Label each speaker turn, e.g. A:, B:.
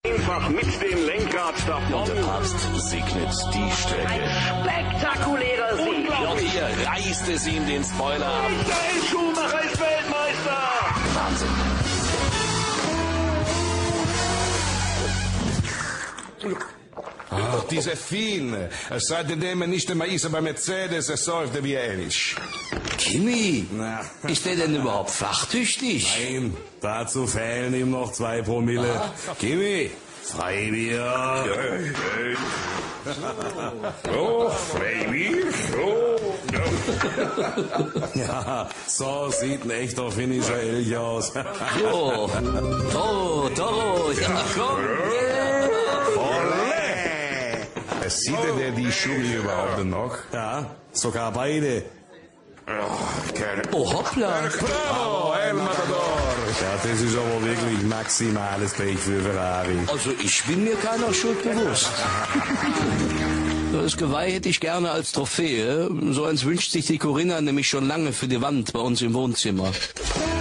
A: Einfach mit dem Lenkrad davon.
B: Und der Papst segnet die Strecke.
A: Spektakulärer Sieg.
B: Und hier reißt es ihm den Spoiler ab.
A: Michael Schumacher ist Weltmeister.
B: Wahnsinn.
C: Ach, diese Fine. Es sei denn, nicht immer ist bei Mercedes, es säuft wie Elch.
D: Kimi,
C: Na.
D: ist der denn überhaupt fachtüchtig?
C: Nein, dazu fehlen ihm noch 2 Promille. Kimi, Freibier.
A: Oh, Freibier.
C: Ja, so sieht ein echter finnischer Elch aus.
D: Oh, Toro, ja komm.
C: Sieht denn die Schugel überhaupt noch? Ja, sogar beide.
D: Oh, hoppla.
C: Bravo, El Matador. Ja, das ist aber wirklich maximales Pech für Ferrari.
D: Also ich bin mir keiner Schuld bewusst. Das Geweih hätte ich gerne als Trophäe. So eins wünscht sich die Corinna nämlich schon lange für die Wand bei uns im Wohnzimmer.